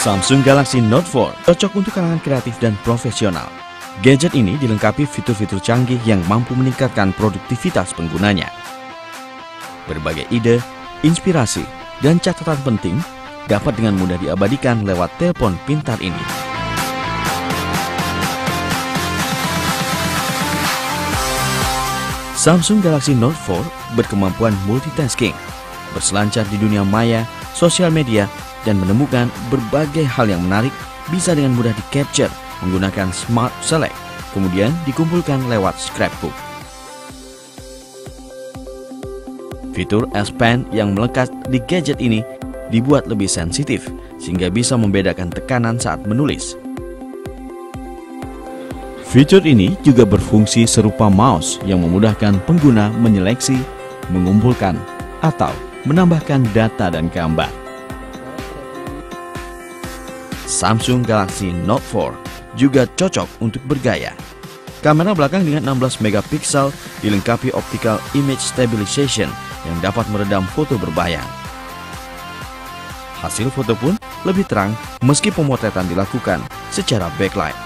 Samsung Galaxy Note 4 cocok untuk kalangan kreatif dan profesional. Gadget ini dilengkapi fitur-fitur canggih yang mampu meningkatkan produktivitas penggunanya. Berbagai ide, inspirasi, dan catatan penting dapat dengan mudah diabadikan lewat telepon pintar ini. Samsung Galaxy Note 4 berkemampuan multitasking, berselancar di dunia maya, sosial media, dan menemukan berbagai hal yang menarik bisa dengan mudah di-capture menggunakan Smart Select, kemudian dikumpulkan lewat scrapbook. Fitur S Pen yang melekat di gadget ini dibuat lebih sensitif sehingga bisa membedakan tekanan saat menulis. Fitur ini juga berfungsi serupa mouse yang memudahkan pengguna menyeleksi, mengumpulkan, atau menambahkan data dan gambar. Samsung Galaxy Note 4 juga cocok untuk bergaya. Kamera belakang dengan 16 megapiksel dilengkapi optical image stabilization yang dapat meredam foto berbayang. Hasil foto pun lebih terang meski pemotretan dilakukan secara backlight.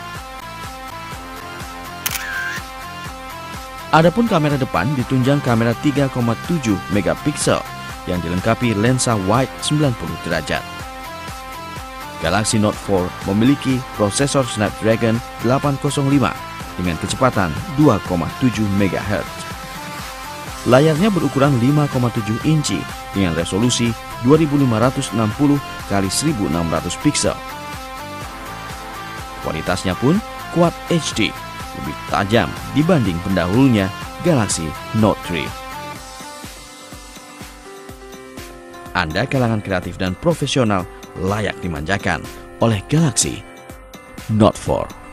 Adapun kamera depan ditunjang kamera 3,7 megapiksel yang dilengkapi lensa wide 90 derajat. Galaxy Note 4 memiliki prosesor Snapdragon 805 dengan kecepatan 2,7 MHz. Layarnya berukuran 5,7 inci dengan resolusi 2560 x 1600 piksel. Kualitasnya pun Quad HD, lebih tajam dibanding pendahulunya Galaxy Note 3. Anda kalangan kreatif dan profesional layak dimanjakan oleh Galaxy Note 4.